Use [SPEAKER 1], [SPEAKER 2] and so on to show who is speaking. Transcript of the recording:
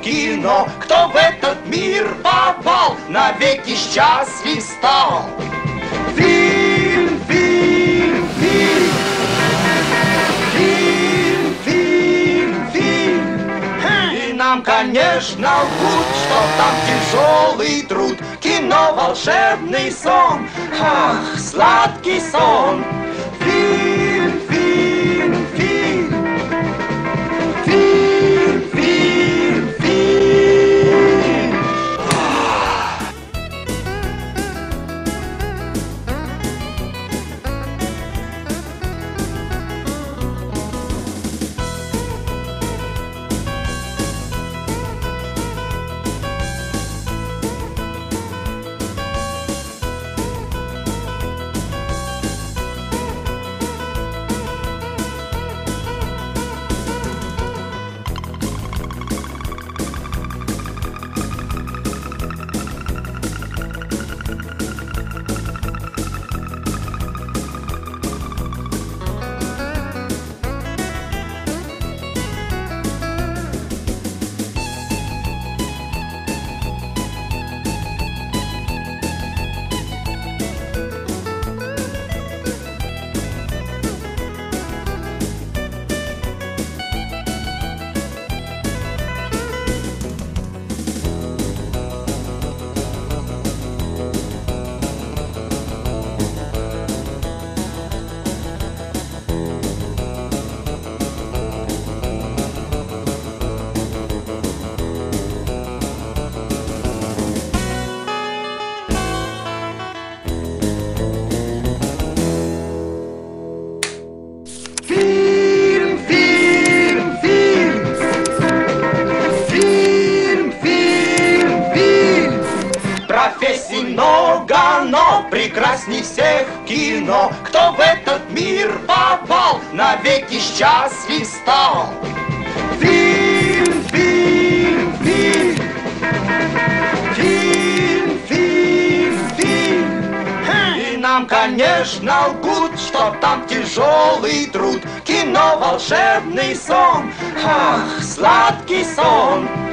[SPEAKER 1] кино. Кто в этот мир попал, навеки счастлив стал. Фильм, фильм, фильм. Фильм, фильм, фильм. И нам, конечно, лгут, что там тяжелый труд. Кино, волшебный сон, ах, сладкий сон. Фильм, фильм, фильм. Фильм, фильм, фильм. Фильм, фильм, фильм. Фильм, фильм, фильм. Профессий много, но прекрасней всех кино. Кто в этот мир попал, навеки счастлив стал. Фильм, фильм, фильм. Фильм, фильм, фильм. И нам, конечно, лгут, что там тяжелый труд. Кино, волшебный сон, ах, сладкий сон.